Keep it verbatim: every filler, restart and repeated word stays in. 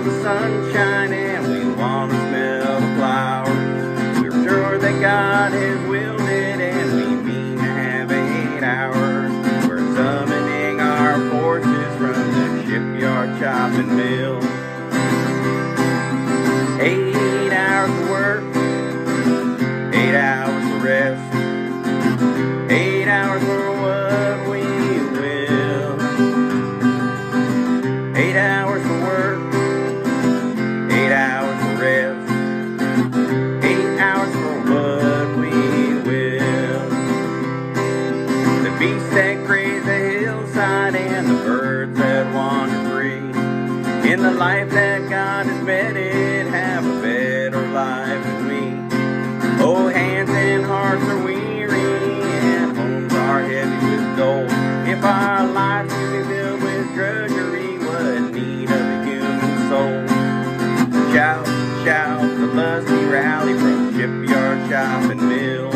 smell the sunshine and we want to smell the flowers. We're sure that God has willed it and we mean to have eight hours. We're summoning our forces from the shipyard chopping mill. Eight hours of work, eight hours of rest, eight hours for what we will. Eight hours for work, eight hours for rest, eight hours for what we will. The beasts that graze the hillside and the birds that wander free, in the life that God has meted, have a better life than we. Oh, hands and hearts are weary and homes are heavy with gold. If our lives could be filled with drudgery, what need of a human soul? Shout, shout, the lusty rally from shipyard chopping mill.